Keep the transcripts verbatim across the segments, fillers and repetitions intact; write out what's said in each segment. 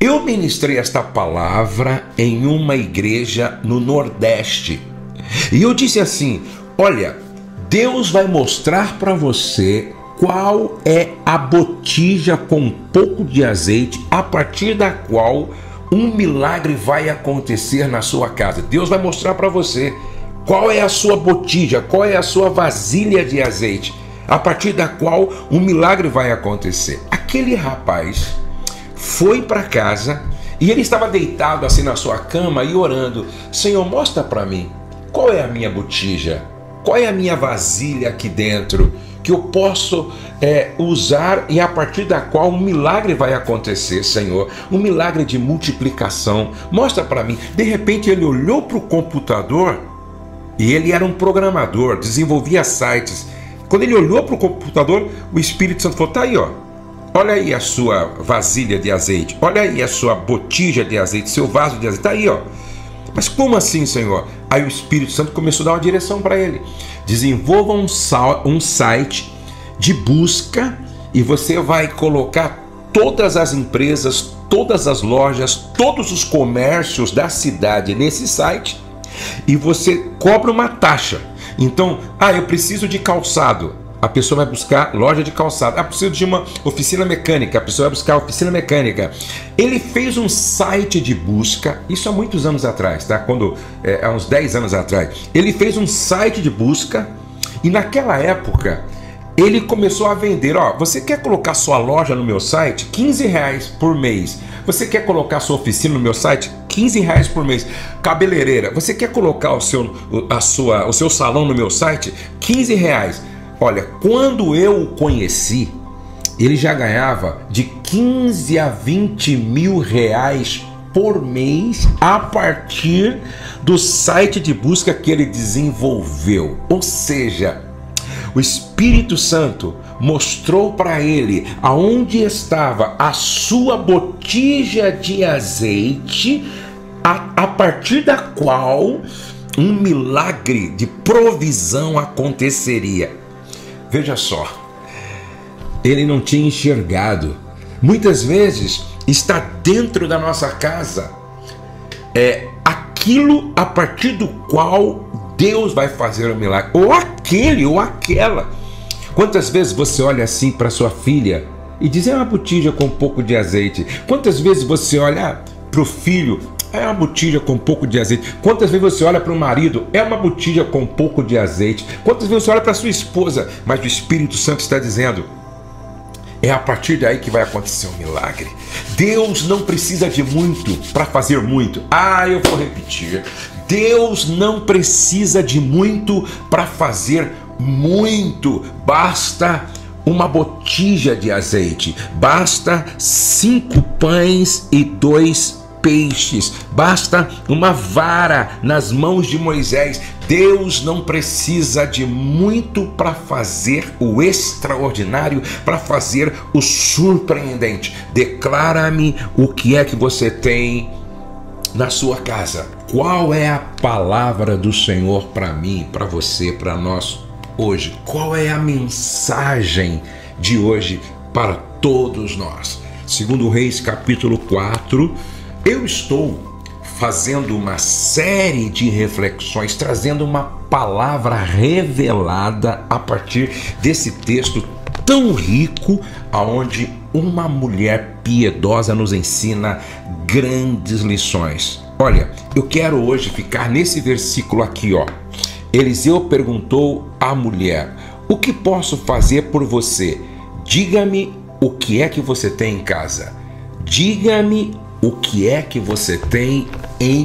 Eu ministrei esta palavra em uma igreja no Nordeste. E eu disse assim: olha, Deus vai mostrar para você qual é a botija com um pouco de azeite a partir da qual um milagre vai acontecer na sua casa. Deus vai mostrar para você qual é a sua botija, qual é a sua vasilha de azeite, a partir da qual um milagre vai acontecer. Aquele rapaz foi para casa e ele estava deitado assim na sua cama e orando: Senhor, mostra para mim qual é a minha botija, qual é a minha vasilha aqui dentro, que eu posso é, usar e a partir da qual um milagre vai acontecer, Senhor, um milagre de multiplicação. Mostra para mim. De repente ele olhou para o computador e ele era um programador, desenvolvia sites. Quando ele olhou para o computador, o Espírito Santo falou: tá aí, ó, olha aí a sua vasilha de azeite, olha aí a sua botija de azeite, seu vaso de azeite, tá aí, ó. Mas como assim, Senhor? Aí o Espírito Santo começou a dar uma direção para ele: desenvolva um, um site de busca e você vai colocar todas as empresas, todas as lojas, todos os comércios da cidade nesse site e você cobra uma taxa. Então, ah, eu preciso de calçado. A pessoa vai buscar loja de calçado. Ah, preciso de uma oficina mecânica. A pessoa vai buscar oficina mecânica. Ele fez um site de busca, isso há muitos anos atrás, tá? Quando, é, há uns dez anos atrás. Ele fez um site de busca e naquela época ele começou a vender. Ó, você quer colocar sua loja no meu site? quinze reais por mês. Você quer colocar sua oficina no meu site? quinze reais por mês. Cabeleireira, você quer colocar o seu, a sua, o seu salão no meu site? quinze reais. Olha, quando eu o conheci, ele já ganhava de quinze a vinte mil reais por mês a partir do site de busca que ele desenvolveu. Ou seja, o Espírito Santo mostrou para ele aonde estava a sua botija de azeite, a, a partir da qual um milagre de provisão aconteceria. Veja só, ele não tinha enxergado. Muitas vezes está dentro da nossa casa é aquilo a partir do qual Deus vai fazer o milagre, ou aquele ou aquela. Quantas vezes você olha assim para sua filha e diz: é uma botija com um pouco de azeite? Quantas vezes você olha para o filho: é uma botija com um pouco de azeite? Quantas vezes você olha para o marido: é uma botija com um pouco de azeite? Quantas vezes você olha para sua esposa? Mas o Espírito Santo está dizendo: é a partir daí que vai acontecer um milagre. Deus não precisa de muito para fazer muito. Ah, eu vou repetir. Deus não precisa de muito para fazer muito. Basta uma botija de azeite. Basta cinco pães e dois peixes, basta uma vara nas mãos de Moisés. Deus não precisa de muito para fazer o extraordinário, para fazer o surpreendente. Declara-me o que é que você tem na sua casa. Qual é a palavra do Senhor para mim, para você, para nós hoje? Qual é a mensagem de hoje para todos nós? Segundo Reis, capítulo quatro, eu estou fazendo uma série de reflexões, trazendo uma palavra revelada a partir desse texto tão rico, aonde uma mulher piedosa nos ensina grandes lições. Olha, eu quero hoje ficar nesse versículo aqui, ó. Eliseu perguntou à mulher: o que posso fazer por você? Diga-me o que é que você tem em casa. Diga-me o que é que você tem em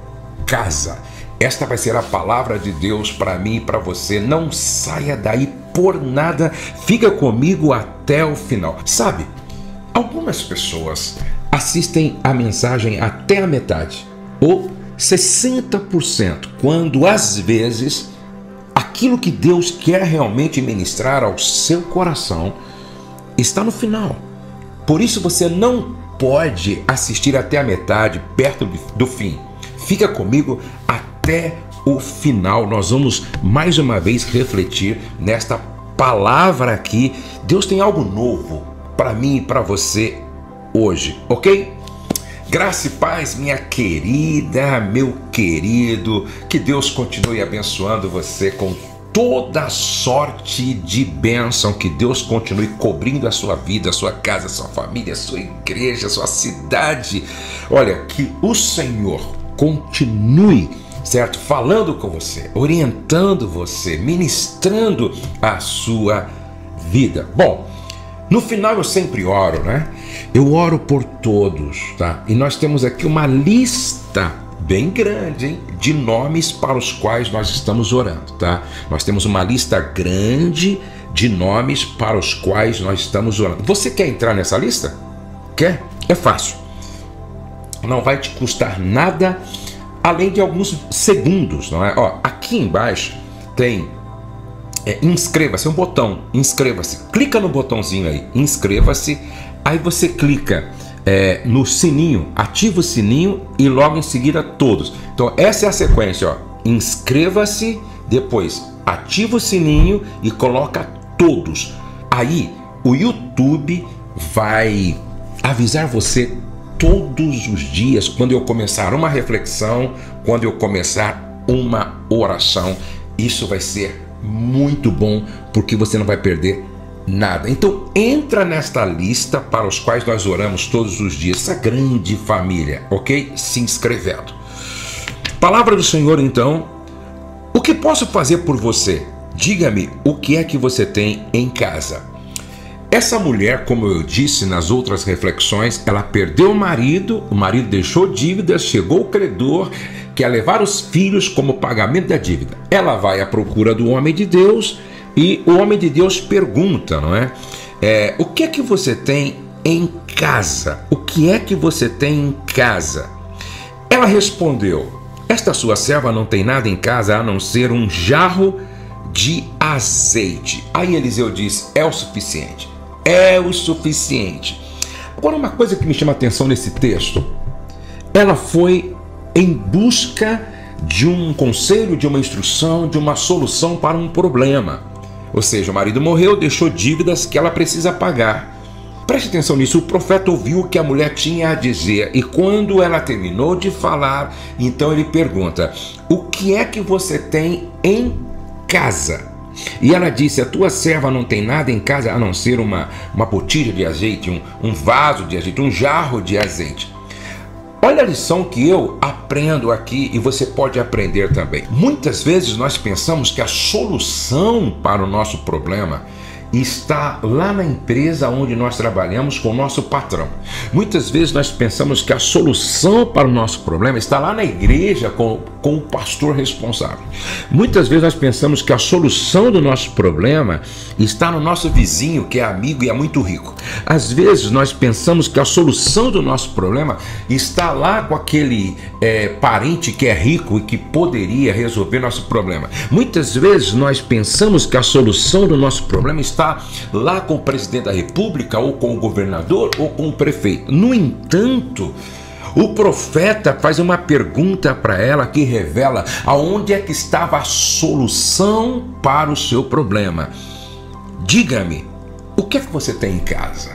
casa. Esta vai ser a palavra de Deus para mim e para você. Não saia daí por nada. Fica comigo até o final. Sabe, algumas pessoas assistem a mensagem até a metade, ou sessenta por cento, quando às vezes aquilo que Deus quer realmente ministrar ao seu coração está no final. Por isso você não pode assistir até a metade, perto do fim. Fica comigo até o final. Nós vamos mais uma vez refletir nesta palavra aqui. Deus tem algo novo para mim e para você hoje, ok? Graça e paz, minha querida, meu querido, que Deus continue abençoando você com toda sorte de bênção, que Deus continue cobrindo a sua vida, a sua casa, a sua família, a sua igreja, a sua cidade. Olha, que o Senhor continue, certo, falando com você, orientando você, ministrando a sua vida. Bom, no final eu sempre oro, né? Eu oro por todos, tá? E nós temos aqui uma lista bem grande, hein, de nomes para os quais nós estamos orando, tá? Nós temos uma lista grande de nomes para os quais nós estamos orando. Você quer entrar nessa lista? Quer? É fácil. Não vai te custar nada, além de alguns segundos, não é? Ó, aqui embaixo tem é, inscreva-se, um botão, inscreva-se. Clica no botãozinho aí, inscreva-se. Aí você clica é, no sininho, ativa o sininho e logo em seguida todos. Então essa é a sequência, ó. Inscreva-se, depois ativa o sininho e coloca todos. Aí o YouTube vai avisar você todos os dias quando eu começar uma reflexão, quando eu começar uma oração. Isso vai ser muito bom, porque você não vai perder nada. Então entra nesta lista para os quais nós oramos todos os dias, essa grande família, ok? Se inscrevendo. Palavra do Senhor, então. O que posso fazer por você? Diga-me o que é que você tem em casa. Essa mulher, como eu disse nas outras reflexões, ela perdeu o marido, o marido deixou dívidas, chegou o credor, quer levar os filhos como pagamento da dívida. Ela vai à procura do homem de Deus e o homem de Deus pergunta, não é? é? O que é que você tem em casa? O que é que você tem em casa? Ela respondeu: esta sua serva não tem nada em casa a não ser um jarro de azeite. Aí Eliseu diz: é o suficiente. É o suficiente. Agora, uma coisa que me chama a atenção nesse texto, ela foi em busca de um conselho, de uma instrução, de uma solução para um problema. Ou seja, o marido morreu, deixou dívidas que ela precisa pagar. Preste atenção nisso, o profeta ouviu o que a mulher tinha a dizer e quando ela terminou de falar, então ele pergunta: o que é que você tem em casa? E ela disse: a tua serva não tem nada em casa a não ser uma, uma botija de azeite, um, um vaso de azeite, um jarro de azeite. Olha a lição que eu aprendo aqui e você pode aprender também. Muitas vezes nós pensamos que a solução para o nosso problema está lá na empresa onde nós trabalhamos com o nosso patrão. Muitas vezes nós pensamos que a solução para o nosso problema está lá na igreja com, com o pastor responsável. Muitas vezes nós pensamos que a solução do nosso problema está no nosso vizinho que é amigo e é muito rico. Às vezes nós pensamos que a solução do nosso problema está lá com aquele é, parente que é rico e que poderia resolver nosso problema. Muitas vezes nós pensamos que a solução do nosso problema está lá com o presidente da república, ou com o governador, ou com o prefeito. No entanto, o profeta faz uma pergunta para ela que revela aonde é que estava a solução para o seu problema. Diga-me, o que é que você tem em casa?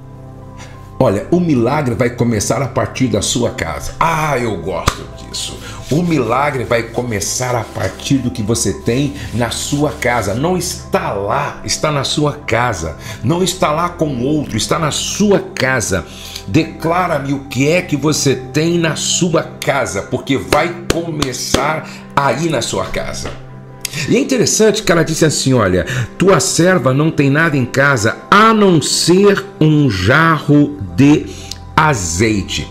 Olha, o milagre vai começar a partir da sua casa. Ah, eu gosto disso. O milagre vai começar a partir do que você tem na sua casa. Não está lá, está na sua casa. Não está lá com outro, está na sua casa. Declara-me o que é que você tem na sua casa, porque vai começar aí na sua casa. E é interessante que ela disse assim: olha, tua serva não tem nada em casa a não ser um jarro de azeite.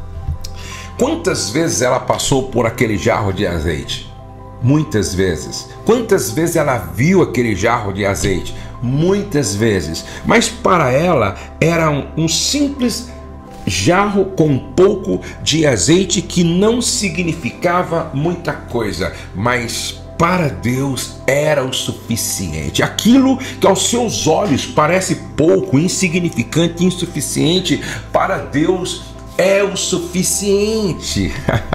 Quantas vezes ela passou por aquele jarro de azeite? Muitas vezes. Quantas vezes ela viu aquele jarro de azeite? Muitas vezes. Mas para ela era um, um simples jarro com um pouco de azeite que não significava muita coisa, mas para Deus era o suficiente. Aquilo que aos seus olhos parece pouco, insignificante, insuficiente, para Deus é o suficiente.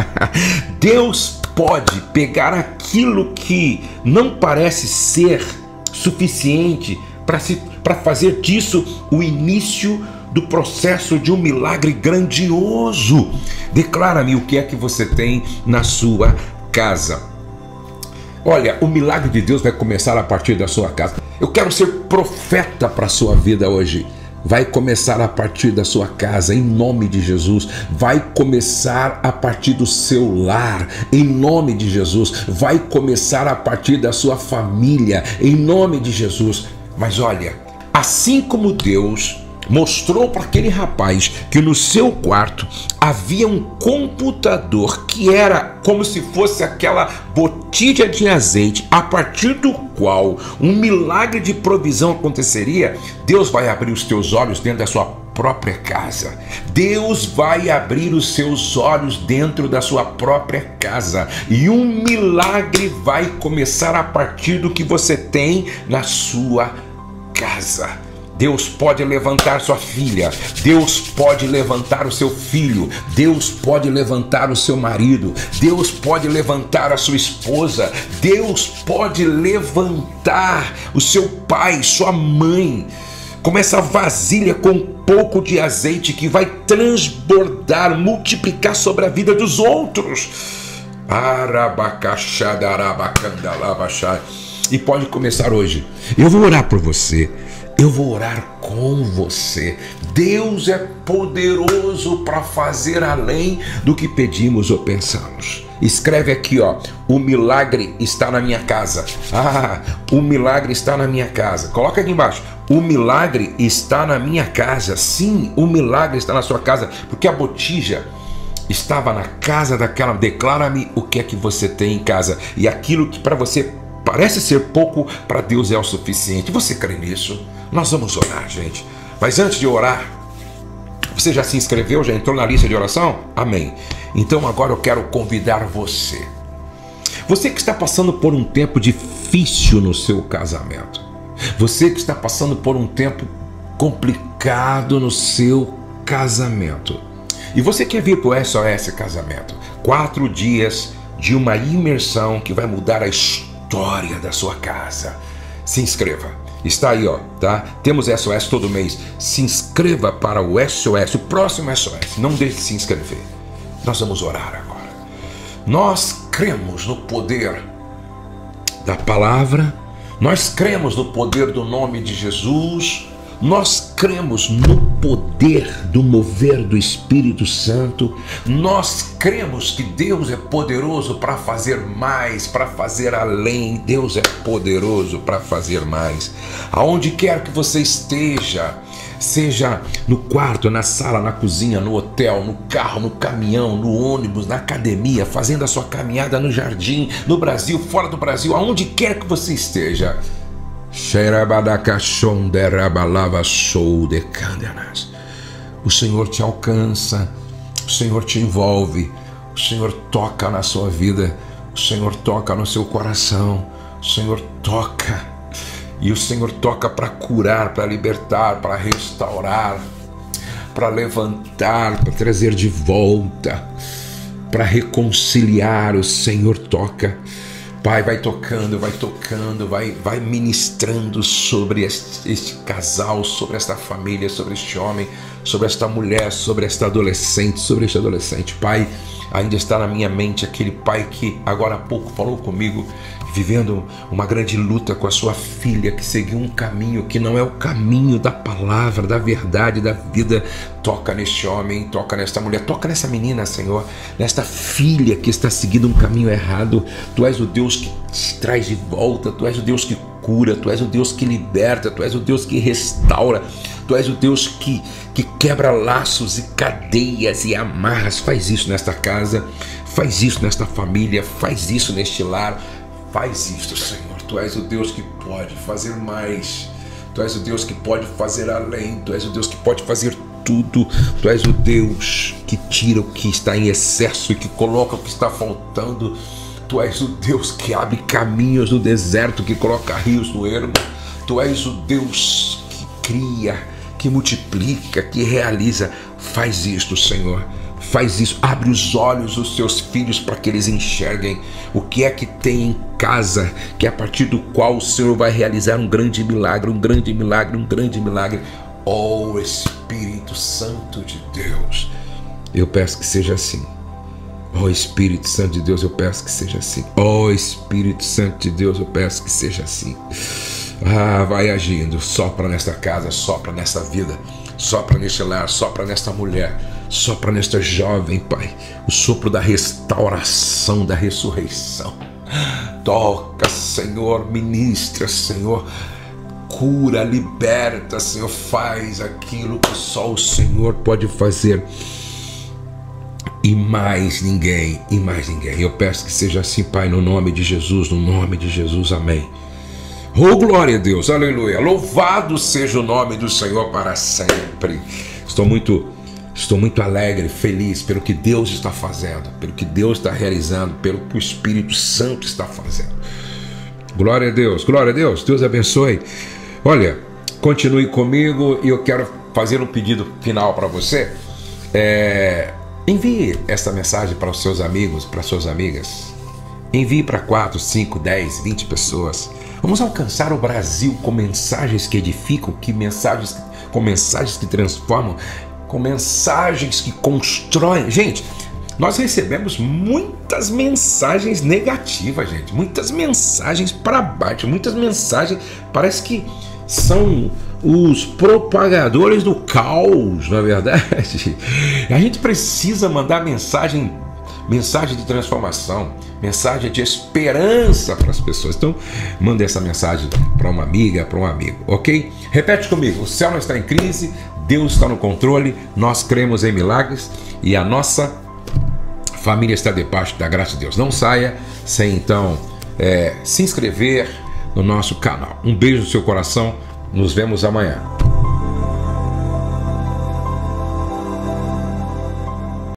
Deus pode pegar aquilo que não parece ser suficiente para se, para fazer disso o início do processo de um milagre grandioso. Declara-me o que é que você tem na sua casa. Olha, o milagre de Deus vai começar a partir da sua casa. Eu quero ser profeta para a sua vida hoje. Vai começar a partir da sua casa, em nome de Jesus. Vai começar a partir do seu lar, em nome de Jesus. Vai começar a partir da sua família, em nome de Jesus. Mas olha, assim como Deus mostrou para aquele rapaz que no seu quarto havia um computador que era como se fosse aquela botija de azeite, a partir do qual um milagre de provisão aconteceria, Deus vai abrir os teus olhos dentro da sua própria casa. Deus vai abrir os seus olhos dentro da sua própria casa, e um milagre vai começar a partir do que você tem na sua casa. Deus pode levantar sua filha, Deus pode levantar o seu filho, Deus pode levantar o seu marido, Deus pode levantar a sua esposa, Deus pode levantar o seu pai, sua mãe, como essa vasilha com um pouco de azeite que vai transbordar, multiplicar sobre a vida dos outros. E pode começar hoje. Eu vou orar por você. Eu vou orar com você. Deus é poderoso para fazer além do que pedimos ou pensamos. Escreve aqui, ó, o milagre está na minha casa. Ah, o milagre está na minha casa. Coloca aqui embaixo. O milagre está na minha casa. Sim, o milagre está na sua casa, porque a botija estava na casa daquela. Declara-me o que é que você tem em casa, e aquilo que para você parece ser pouco, para Deus é o suficiente. Você crê nisso? Nós vamos orar, gente. Mas antes de orar, você já se inscreveu? Já entrou na lista de oração? Amém. Então agora eu quero convidar você. Você que está passando por um tempo difícil no seu casamento. Você que está passando por um tempo complicado no seu casamento. E você quer vir para o S O S Casamento. Quatro dias de uma imersão que vai mudar a história da sua casa. Se inscreva. Está aí, ó, tá? Temos S O S todo mês. Se inscreva para o S O S, o próximo S O S. Não deixe de se inscrever. Nós vamos orar agora. Nós cremos no poder da palavra. Nós cremos no poder do nome de Jesus. Nós cremos no poder do mover do Espírito Santo. Nós cremos que Deus é poderoso para fazer mais, para fazer além. Deus é poderoso para fazer mais. Aonde quer que você esteja, seja no quarto, na sala, na cozinha, no hotel, no carro, no caminhão, no ônibus, na academia, fazendo a sua caminhada no jardim, no Brasil, fora do Brasil, aonde quer que você esteja. O Senhor te alcança, o Senhor te envolve, o Senhor toca na sua vida, o Senhor toca no seu coração, o Senhor toca, e o Senhor toca para curar, para libertar, para restaurar, para levantar, para trazer de volta, para reconciliar. O Senhor toca. Pai, vai tocando, vai tocando, vai, vai ministrando sobre este, este casal, sobre esta família, sobre este homem, sobre esta mulher, sobre esta adolescente, sobre este adolescente. Pai, ainda está na minha mente aquele pai que agora há pouco falou comigo, vivendo uma grande luta com a sua filha, que seguiu um caminho que não é o caminho da palavra, da verdade, da vida. Toca neste homem, toca nesta mulher, toca nessa menina, Senhor, nesta filha que está seguindo um caminho errado. Tu és o Deus que te traz de volta, Tu és o Deus que cura, Tu és o Deus que liberta, Tu és o Deus que restaura, Tu és o Deus que, que quebra laços e cadeias e amarras. Faz isso nesta casa, faz isso nesta família, faz isso neste lar. Faz isto, Senhor. Tu és o Deus que pode fazer mais. Tu és o Deus que pode fazer além. Tu és o Deus que pode fazer tudo. Tu és o Deus que tira o que está em excesso e que coloca o que está faltando. Tu és o Deus que abre caminhos no deserto, que coloca rios no ermo. Tu és o Deus que cria, que multiplica, que realiza. Faz isto, Senhor. Faz isso, abre os olhos dos seus filhos para que eles enxerguem o que é que tem em casa, que é a partir do qual o Senhor vai realizar um grande milagre, um grande milagre, um grande milagre. Oh Espírito Santo de Deus, eu peço que seja assim. Oh Espírito Santo de Deus, eu peço que seja assim. Oh Espírito Santo de Deus, eu peço que seja assim. Ah, vai agindo, sopra nesta casa, sopra nesta vida, sopra neste lar, sopra nesta mulher, sopra nesta jovem, Pai, o sopro da restauração, da ressurreição. Toca, Senhor, ministra, Senhor, cura, liberta, Senhor, faz aquilo que só o Senhor pode fazer. E mais ninguém, e mais ninguém. Eu peço que seja assim, Pai, no nome de Jesus, no nome de Jesus, amém. Oh, glória a Deus, aleluia. Louvado seja o nome do Senhor para sempre. Estou muito, estou muito alegre, feliz pelo que Deus está fazendo, pelo que Deus está realizando, pelo que o Espírito Santo está fazendo. Glória a Deus, glória a Deus. Deus abençoe. Olha, continue comigo e eu quero fazer um pedido final para você. É, envie essa mensagem para os seus amigos, para suas amigas. Envie para quatro, cinco, dez, vinte pessoas. Vamos alcançar o Brasil com mensagens que edificam, que mensagens, com mensagens que transformam, com mensagens que constroem. Gente, nós recebemos muitas mensagens negativas, gente. Muitas mensagens para baixo, muitas mensagens, parece que são os propagadores do caos, na verdade. A gente precisa mandar mensagem, mensagem de transformação, mensagem de esperança para as pessoas. Então, mande essa mensagem para uma amiga, para um amigo, ok? Repete comigo: o céu não está em crise, Deus está no controle, nós cremos em milagres e a nossa família está debaixo da graça de Deus. Não saia sem então é, se inscrever no nosso canal. Um beijo no seu coração, nos vemos amanhã.